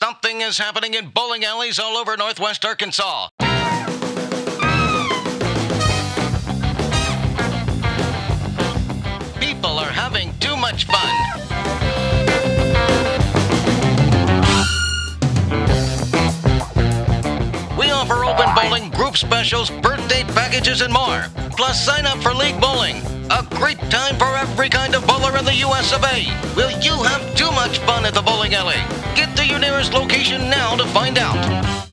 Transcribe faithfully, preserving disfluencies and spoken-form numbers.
Something is happening in bowling alleys all over Northwest Arkansas. People are having too much fun. We offer open bowling, group specials, birthday packages, and more. Plus, sign up for League Bowling. A great time for every kind of bowler in the U S of A. Will you have too much fun at the bowling alley? Get to your nearest location now to find out.